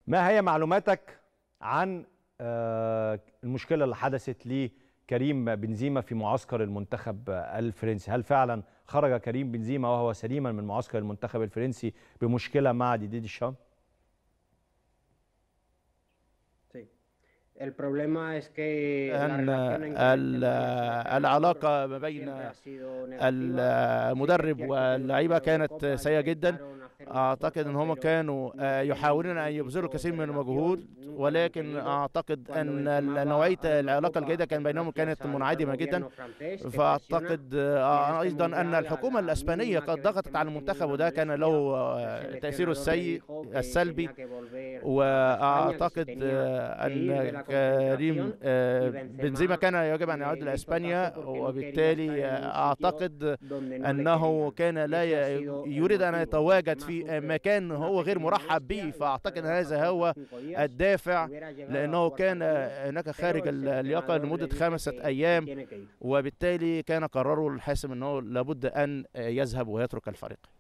ما هي معلوماتك عن المشكلة اللي حدثت لكريم بنزيما في معسكر المنتخب الفرنسي؟ هل فعلا خرج كريم بنزيما وهو سليما من معسكر المنتخب الفرنسي بمشكلة مع ديدي ديشام؟ أن العلاقة ما بين المدرب واللعيبة كانت سيئة جدا. أعتقد أن هم كانوا يحاولون أن يبذلوا كثير من المجهود، ولكن أعتقد أن نوعية العلاقة الجيدة كان بينهم كانت منعدمة جدا. فأعتقد أيضا أن الحكومة الإسبانية قد ضغطت على المنتخب، وده كان له تأثيره السلبي. وأعتقد أن كريم بنزيما كان يجب أن يعود إلى إسبانيا، وبالتالي أعتقد أنه كان لا يريد أن يتواجد في مكان هو غير مرحب به. فأعتقد أن هذا هو الدافع، لأنه كان هناك خارج اللياقة لمدة 5 أيام، وبالتالي كان قراره الحاسم أنه لابد أن يذهب ويترك الفريق.